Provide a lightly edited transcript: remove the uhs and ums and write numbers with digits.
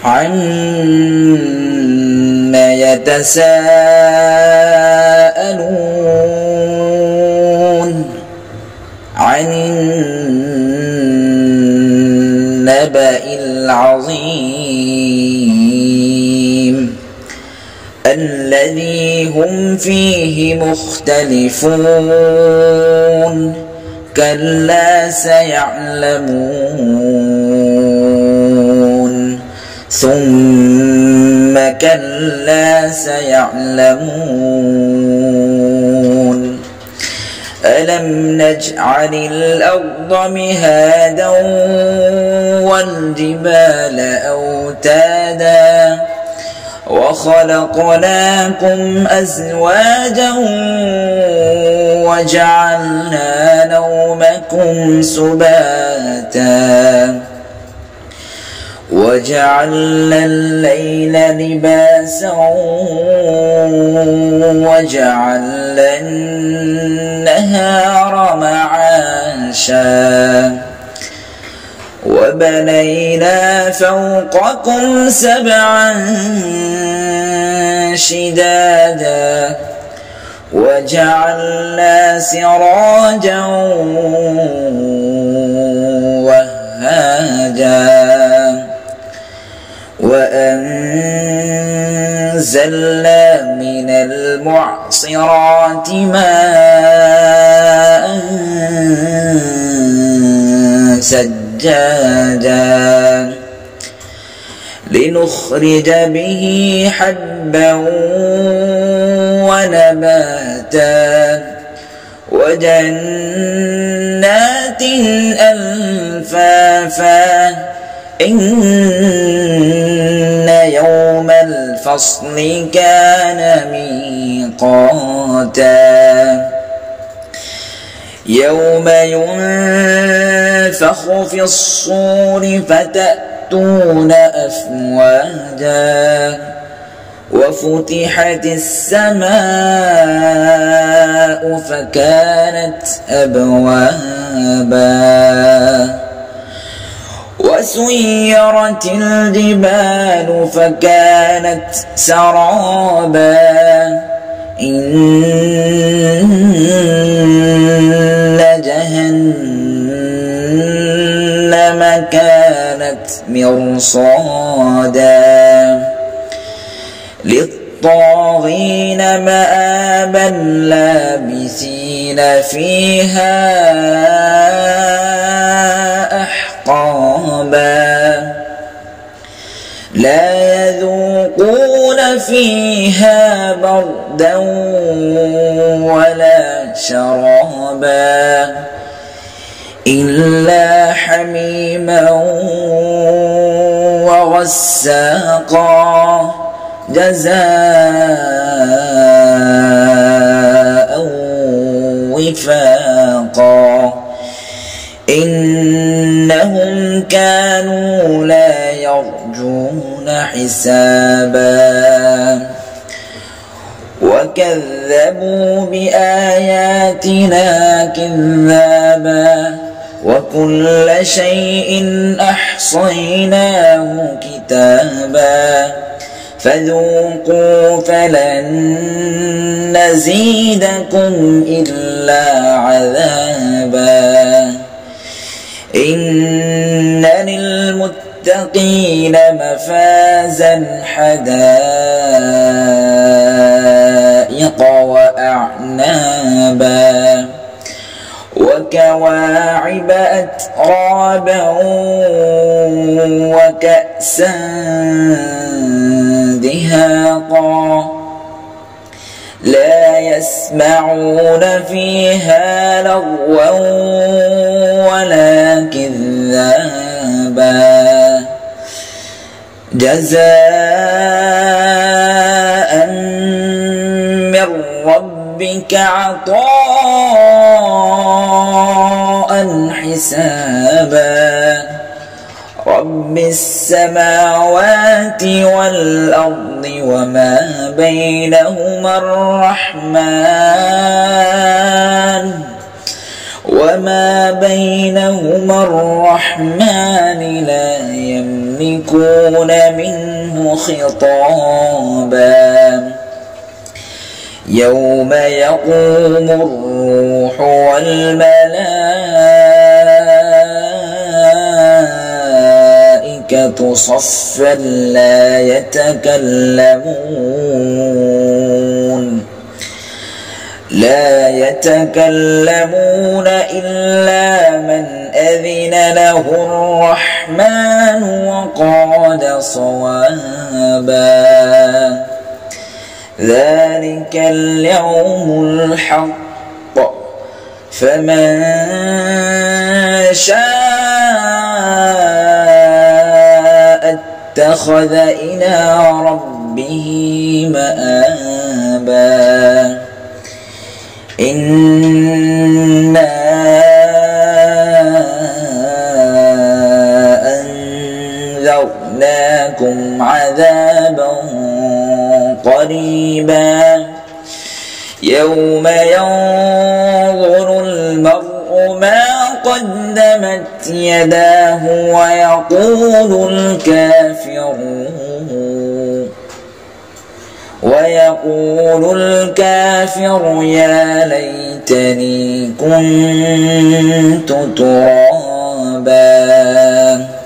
عما يتساءلون عن النبأ العظيم الذي هم فيه مختلفون كلا سيعلمون ثم كلا سيعلمون ألم نجعل الأرض مهادا والجبال أوتادا وخلقناكم أزواجا وجعلنا نومكم سباتا وجعلنا الليل لباسا وجعلنا النهار معاشا وبنينا فوقكم سبعا شدادا وجعلنا سراجا وهاجا وأنزلنا من المعصرات ماء ثجاجا لنخرج به حبا ونباتا وجنات ألفافا إن يوم الفصل كان ميقاتا يوم ينفخ في الصور فتأتون أفواجا وفتحت السماء فكانت أبوابا وسيرت الجبال فكانت سرابا إن جهنم كانت مرصادا للطاغين مآبا لابثين فيها أحقابا لا يذوقون فيها بردا ولا شرابا إلا حميما وغساقا جزاء وفاقا إنهم كانوا لا يرجون حسابا وكذبوا بآياتنا كذابا وكل شيء أحصيناه كتابا فذوقوا فلن نزيدكم إلا عذابا إن للمتقين مفازا حدائق وأعنابا وكواعب أترابا وكأسا دهاقا لا يسمعون فيها لغوا ولا كذابا جزاء من ربك عطاء حسابا رب السماوات والأرض وما بينهما الرحمن لا يملكون يملكون منه خطابا يوم يقوم الروح والملائكة صفا لا يتكلمون إلا من أذن له الرحمن وقال صوابا ذلك اليوم الحق فمن شاء اتخذ إلى ربه مآبا إنا أنذرناكم عذابا قريبا يوم ينظر المرء ما قدمت يداه ويقول الكافر يا ليتني كنت ترابا